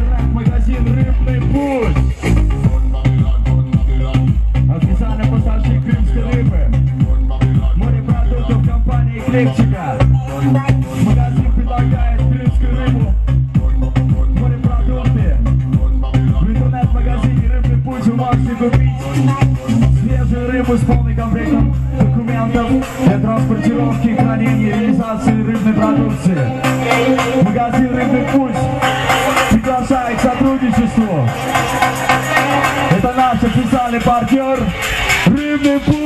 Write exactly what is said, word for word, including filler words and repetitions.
Интернет-магазин «Рыбный путь». Официальный поставщик крымской рыбы. Морепродуктов компании «Клепчика». Магазин предлагает крымскую рыбу, морепродукты. В интернет-магазине «Рыбный путь» вы можете купить свежую рыбу с полным комплектом документов для транспортировки, хранения и реализации рыбной продукции. Магазин «Рыбный путь» приглашает к сотрудничеству. Это наш официальный партнер «Рыбный путь».